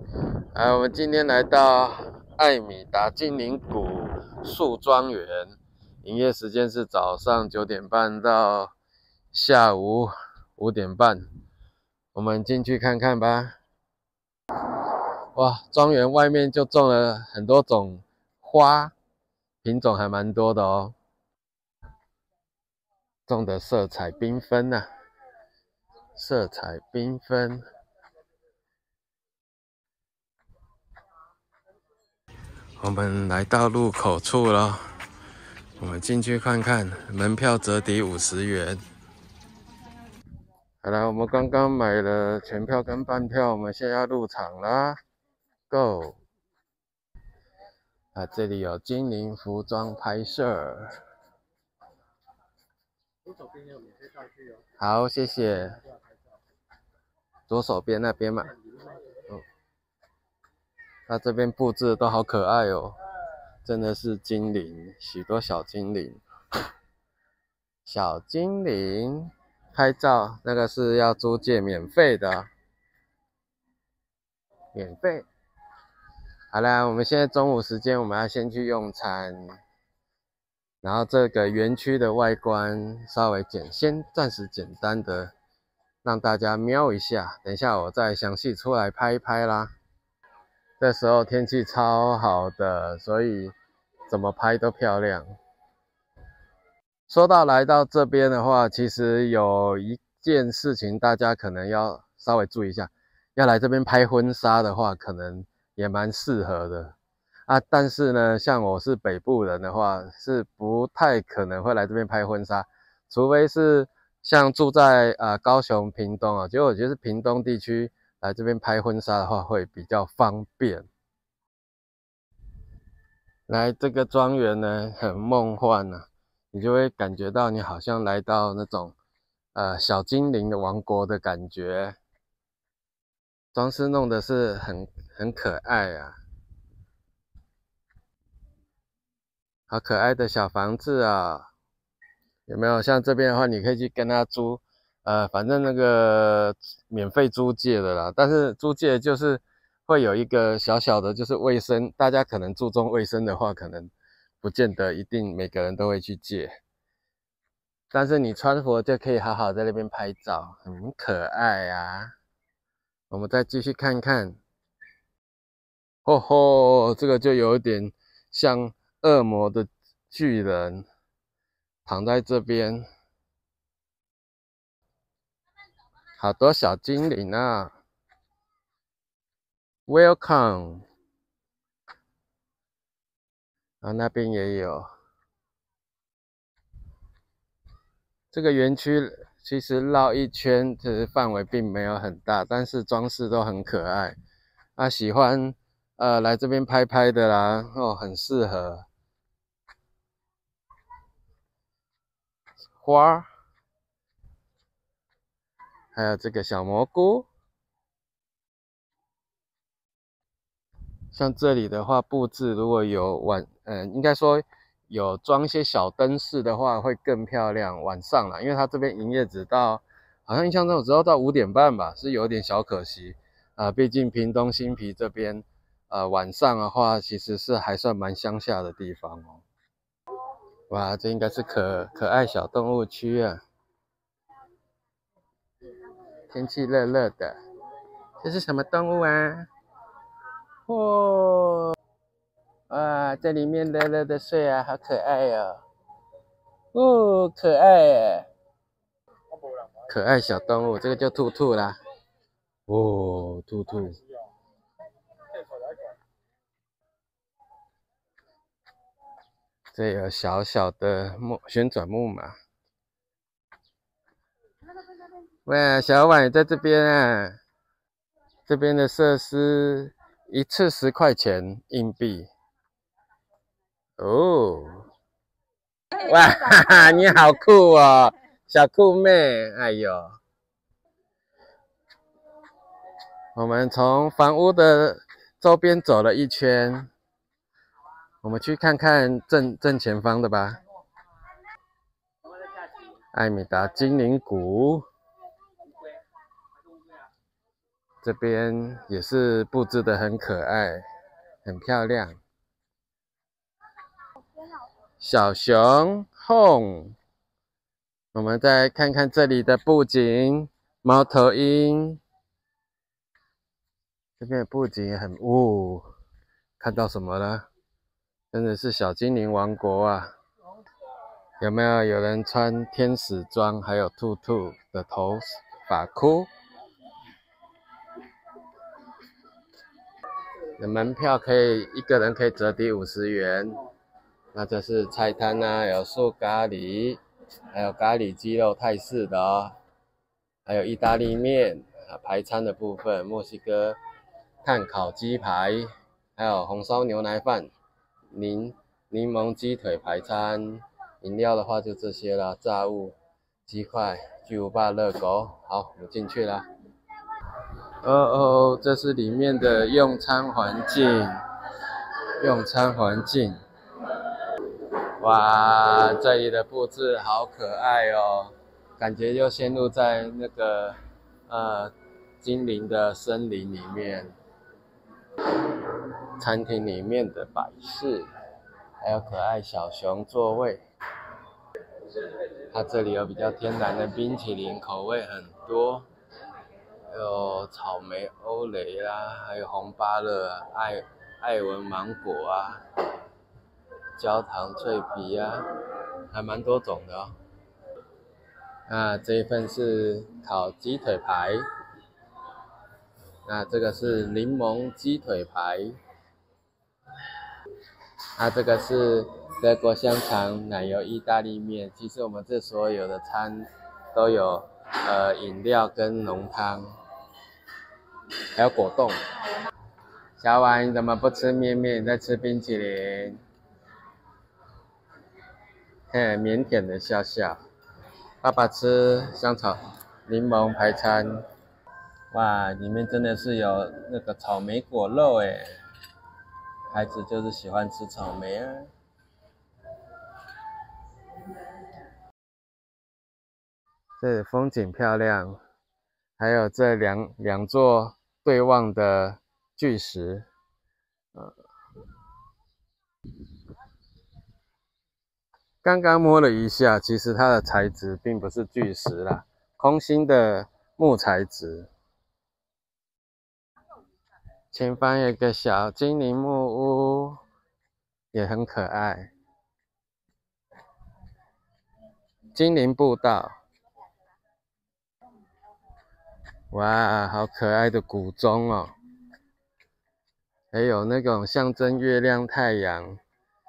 我们今天来到艾米达精灵谷树庄园，营业时间是早上9点半到下午5点半，我们进去看看吧。哇，庄园外面就种了很多种花，品种还蛮多的哦，种的色彩缤纷啊，色彩缤纷。我们来到入口处了，我们进去看看，门票折抵50元。好了，我们刚刚买了全票跟半票，我们现在要入场啦 ，Go！ 这里有精灵服装拍摄。好，谢谢。左手边那边嘛。它这边布置都好可爱哦，真的是精灵，许多小精灵。小精灵拍照，那个是要租借免费的，免费。好啦，我们现在中午时间，我们要先去用餐。然后这个园区的外观稍微暂时简单的让大家瞄一下，等一下我再详细出来拍一拍啦。这时候天气超好的，所以怎么拍都漂亮。说到来到这边的话，其实有一件事情大家可能要稍微注意一下，要来这边拍婚纱的话，可能也蛮适合的啊。但是呢，像我是北部人的话，是不太可能会来这边拍婚纱，除非是像住在高雄、屏东啊，结果我觉得是屏东地区来这边拍婚纱的话会比较方便。来这个庄园呢，很梦幻啊。你就会感觉到你好像来到那种小精灵的王国的感觉，装饰弄的是很可爱啊，好可爱的小房子啊，有没有？像这边的话，你可以去跟他租，反正那个免费租借的啦，但是租借就是会有一个小小的，就是卫生，大家可能注重卫生的话，可能不见得一定每个人都会去借。但是你穿佛就可以好好在那边拍照，很可爱啊。我们再继续看看，吼吼，这个就有点像恶魔的巨人躺在这边，好多小精灵啊 ，Welcome， 那边也有。这个园区其实绕一圈，其实范围并没有很大，但是装饰都很可爱。喜欢来这边拍拍的啦，很适合。花，还有这个小蘑菇。像这里的话，布置如果有应该说有装一些小灯饰的话，会更漂亮。晚上啦，因为它这边营业只到，好像印象中只要到5点半吧，是有点小可惜。毕竟屏东新皮这边，晚上的话其实是还算蛮乡下的地方哦。哇，这应该是可爱小动物区啊。天气热热的，这是什么动物啊？哇，在里面乐乐的睡啊，好可爱哦！可爱耶，可爱小动物，这个叫兔兔啦。兔兔，这有小小的旋转木马。喂，小婉也在这边啊。这边的设施一次10块钱硬币。哇哈哈，你好酷哦，小酷妹！哎呦，我们从房屋的周边走了一圈，我们去看看正前方的吧。艾米达精灵谷， 这边也是布置得很可爱，很漂亮。小熊 home， 我们再看看这里的布景，猫头鹰。这边的布景也很看到什么了？真的是小精灵王国啊！有没有人穿天使装，还有兔兔的头发箍？门票一个人可以折抵50元。那这是菜摊啊，有素咖喱，还有咖喱鸡肉泰式的哦，还有意大利面排餐的部分，墨西哥炭烤鸡排，还有红烧牛奶饭，柠檬鸡腿排餐。饮料的话就这些啦，炸物、鸡块、巨无霸热狗。好，我们进去啦。这是里面的用餐环境。哇，这里的布置好可爱哦，感觉又陷入在那个精灵的森林里面。餐厅里面的摆饰，还有可爱小熊座位。它这里有比较天然的冰淇淋，口味很多，有草莓欧蕾啦，还有红芭乐啊，爱文芒果啊，焦糖脆皮啊，还蛮多种的哦。那这一份是烤鸡腿排，那这个是柠檬鸡腿排，那这个是德国香肠奶油意大利面。其实我们这所有的餐都有饮料跟浓汤，还有果冻。小婉，你怎么不吃面面，你在吃冰淇淋？嘿，腼腆的笑笑。爸爸吃香草柠檬排餐。哇，里面真的是有那个草莓果肉诶，孩子就是喜欢吃草莓啊。这里风景漂亮，还有这两座对望的巨石，刚刚摸了一下，其实它的材质并不是巨石啦，空心的木材质。前方有个小精灵木屋，也很可爱。精灵步道。哇，好可爱的古钟哦！还有那种象征月亮、太阳。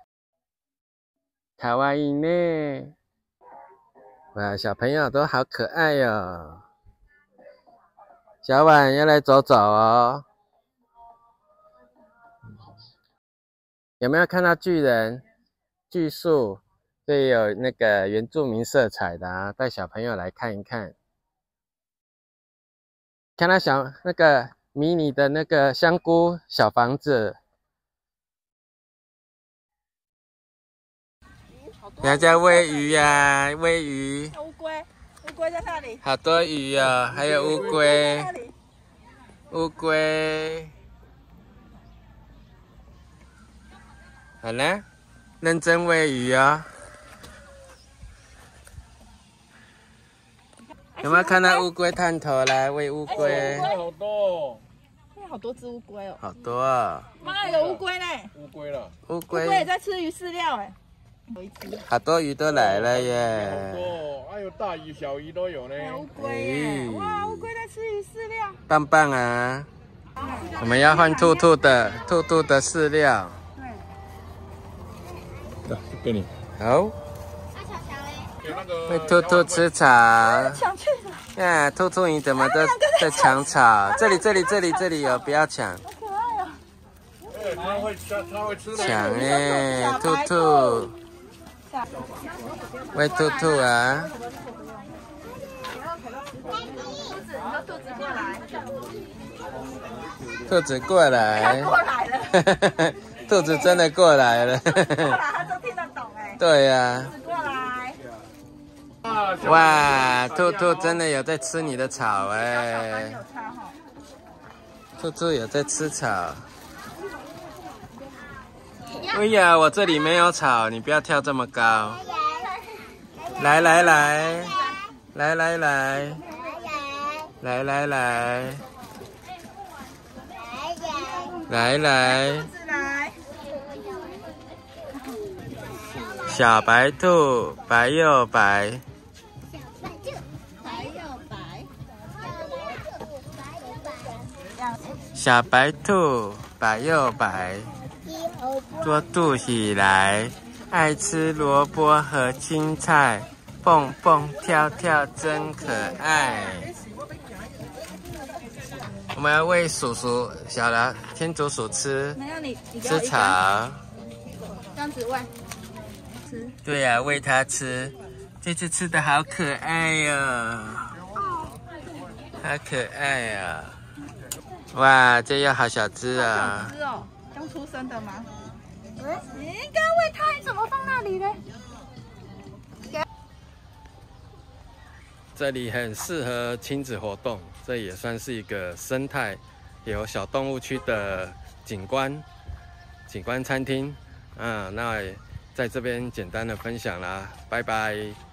卡哇伊呢？哇，小朋友都好可爱哦。小婉要来走走哦。有没有看到巨人、巨树？这里有那个原住民色彩的啊，带小朋友来看一看。看到那个迷你的那个香菇小房子，人家在喂鱼呀，喂鱼。 乌龟在那里。 好多鱼啊，还有乌龟。乌龟。好了，认真喂鱼啊。有没有看到乌龟探头来喂乌龟？ 好多哦！好多只乌龟哦。 好多啊！ 妈，有乌龟呢。 乌龟了。 乌龟也在吃鱼饲料哎。有一只。 好多鱼都来了耶！ 好多，还有大鱼小鱼都有呢。 乌龟耶！哇，乌龟在吃鱼饲料。 棒棒啊！我们要换兔兔的饲料。 对。来，给你。 好。喂兔兔吃草。 抢去了。 呀，兔兔你怎么都在抢草？这里有，不要抢。 好可爱哦。 它会吃。 抢耶，兔兔。喂兔兔啊。兔子过来。 过来了。 兔子真的过来了。 过来，它都听得懂哎。 对呀。 过来。 哇，兔兔真的有在吃你的草哎。 兔兔也在吃草。哎呀，我这里没有草，你不要跳这么高。来来来，来来来，来来来，来来。小白兔，白又白。小白兔，白又白，多肚起来，爱吃萝卜和青菜，蹦蹦跳跳真可爱。我们要喂叔叔小的天竺鼠吃， 没有你吃草。 这样子喂，吃。 对呀、喂它吃，这次吃的好可爱哟、好可爱呀、哇，这又好小只啊！ 小只哦，刚出生的吗？你应该喂它，你怎么放那里呢？ 这里很适合亲子活动，这也算是一个生态有小动物区的景观餐厅。那在这边简单的分享啦，拜拜。